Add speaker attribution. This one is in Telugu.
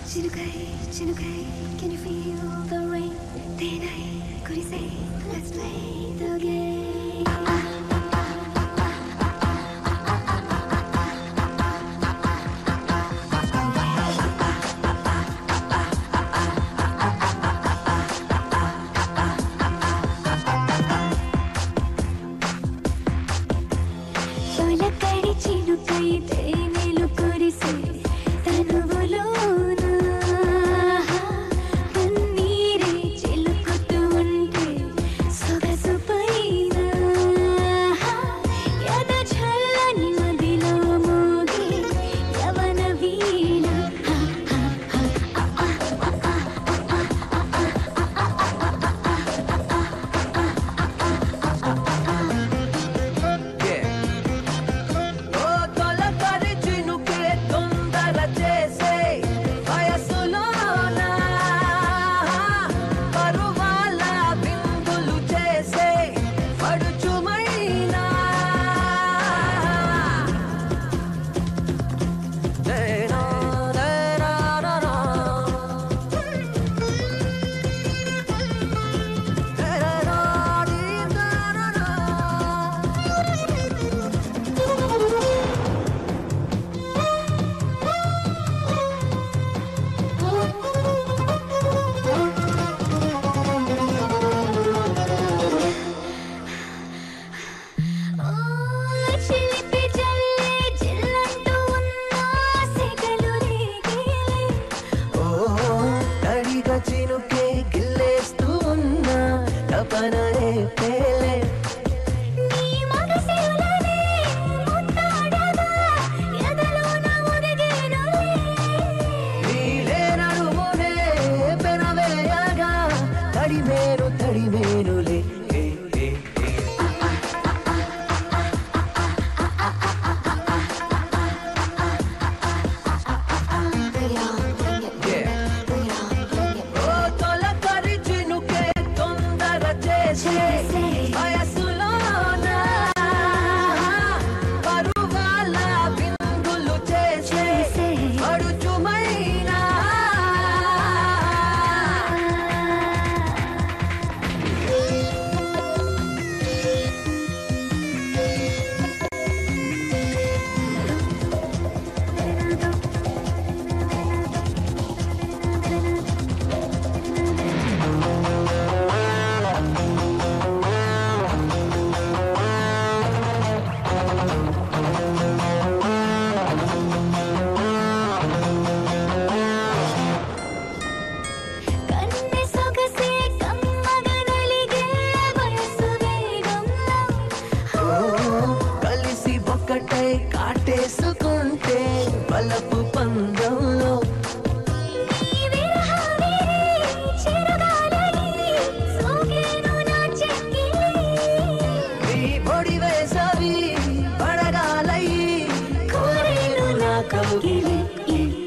Speaker 1: చినుకై చినుకై can you feel the rain తేనై కురిసే let's play the game తొలకడి చినుకై తేనెలు కురిసే తనువులోన కన్నీరే చిలుకుతూ ఉంటే సొగసు పైన ఎద చల్లని నదిలో మోగే యవన వీణ
Speaker 2: చినుకే గిల్లేస్తూ ఉన్నా తపనరే పేలే
Speaker 1: నీ మనసులోనే ముట్టాడగా ఎదలోన ఒదిగేనులే
Speaker 2: నీలే నడుమునే పెనవేయగా తడిమేనులే ఒకటై కాటేసుకుంటే బలపు పందంలో నీ బొడి వేసవి పడగాలయ్యి కోరేను నా కౌగిలి